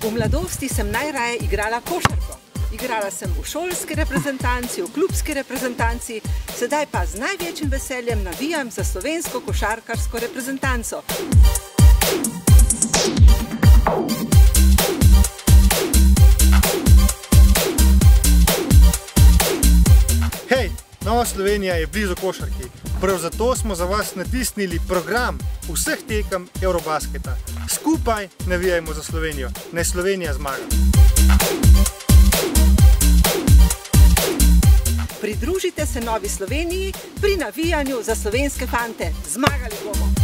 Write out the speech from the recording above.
V mladosti sem najraje igrala košarko. Igrala sem v šolski reprezentanci, v klubski reprezentanci, sedaj pa z največjim veseljem navijam za slovensko košarkarsko reprezentanco. Hej, Nova Slovenija je blizu košarki. Prav zato smo za vas natisnili program vseh tekem Eurobasketa. Skupaj navijajmo za Slovenijo. Naj Slovenija zmaga. Pridružite se Novi Sloveniji pri navijanju za slovenske fante. Zmagali bomo!